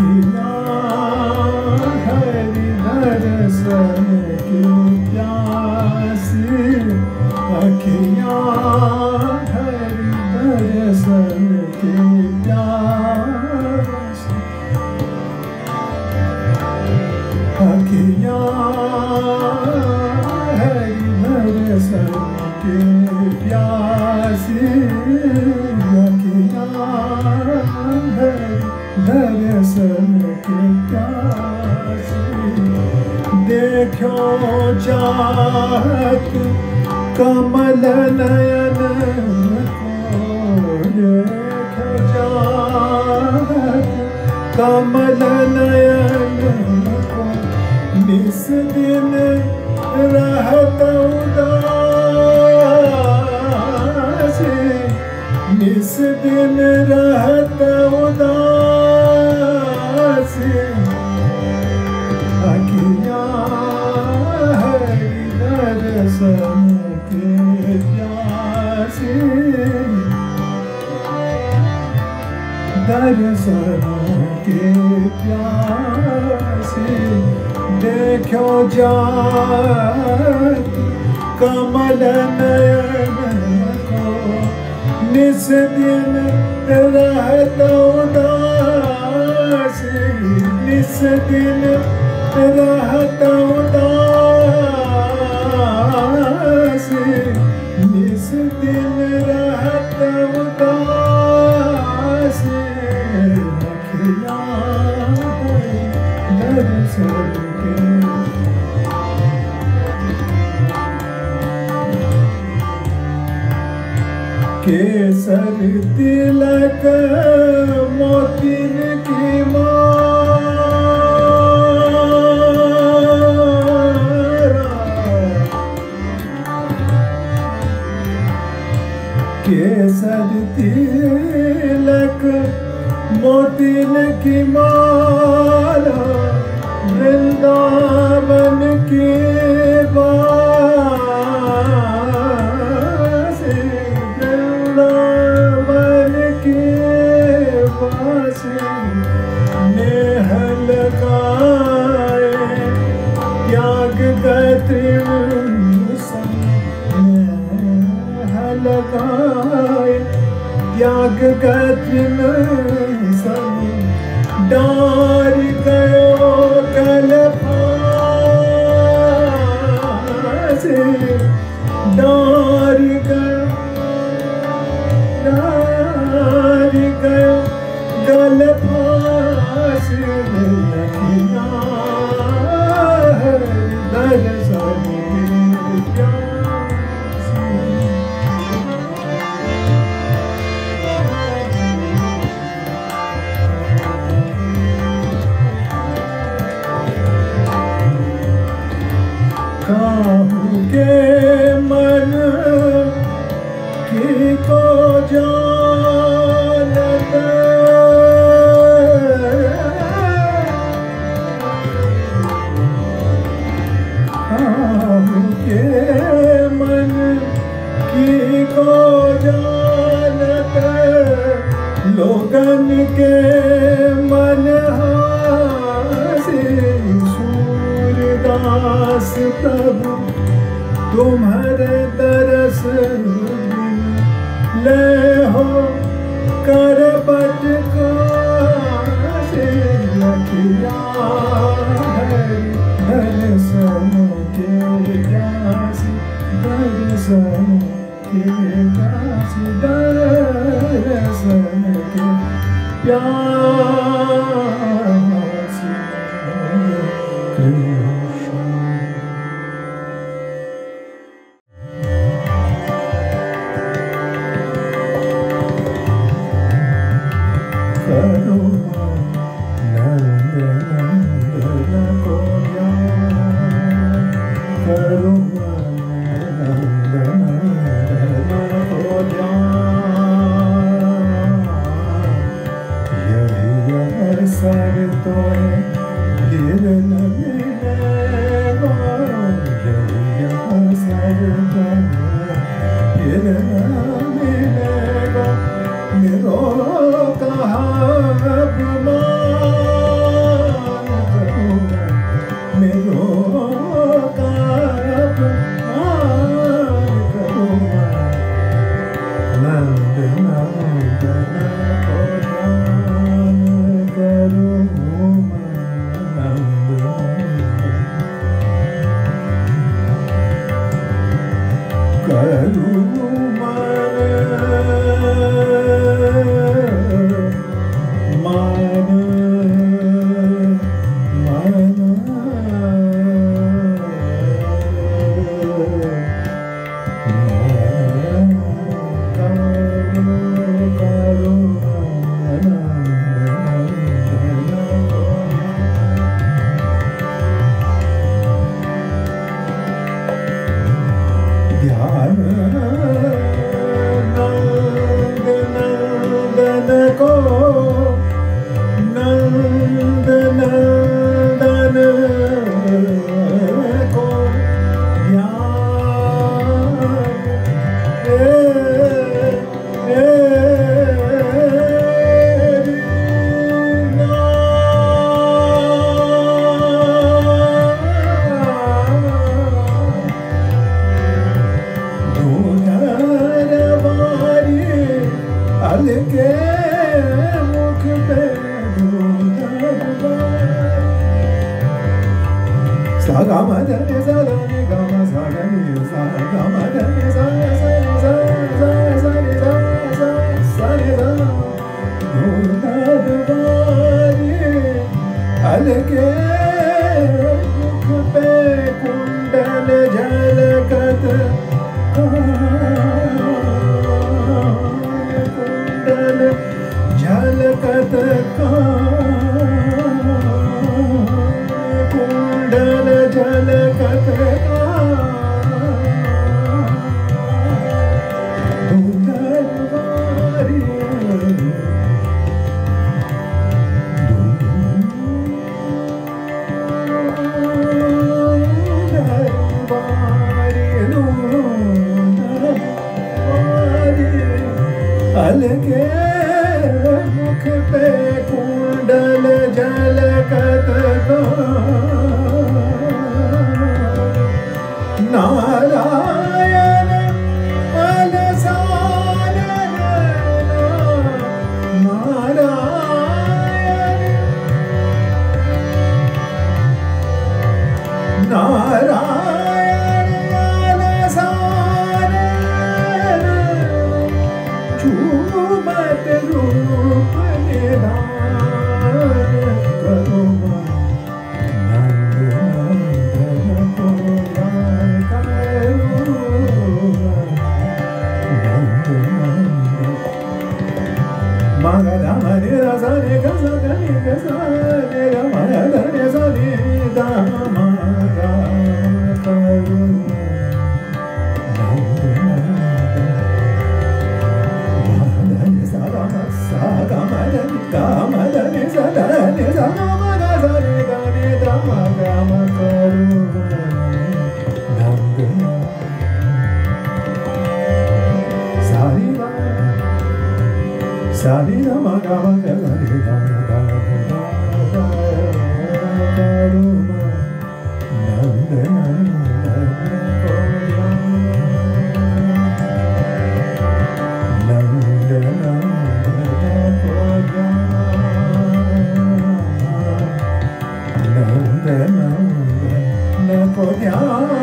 अखियाँ हरि दर्शन की प्यासी, अखियाँ हरि दर्शन की प्यासी, अखियाँ हरि दर्शन की प्यासी, अखियाँ हरि दर्शन की प्यासी। देखो चाहत कमल नयन को, देखो चाहत कमल नयन को, निस दिन रहत उदासी, निस दिन रहत उदासी, अखियाँ हरि दर्शन की प्यासी, दर्शन की प्यासी। देखो जात कमल नयन को, निस दिन रहत उदासी, निस दिन रहत उदासी, निस दिन रहत उदासी, अखियाँ दर्शन के। केसर तिलक मोतिन की माला, केसर तिलक मोतिन की माला, वृंदावन की बासी, वृंदावन की बासी। नेह लगाए त्याग गतिमसन, नेह लगाए त्याग गतिमसन, डार गयो कल फांसी, डार गयो गल फांसी, अखियाँ हरि दर्शन की प्यासी। काहू के मन की को जानत, काहू के मन की को जानत, लोगन के मन हासी। सूरदास प्रभु तुम्हारे दरस बिन, ले हो कर बटकासी, अखियाँ हरि दर्शन के प्यासी, दर्शन के प्यासी, दर्शन के प्यासी। कुंडल झलकत अलगे मुख पे कुंडल झलकत नारायण अलसार नारायण नारायण अलसार झूमत रूप निधान करो नंद नंदन को याद करो नंद नंदन मगध मनि रसने गसने गसने मगध रसने दामगा करो कामदनि सदनि समगद सरि गनि दमगम करो नंद सारि ग सारि दमगम गनि दमगम करो नंद नंदन नंद नंद नंदन को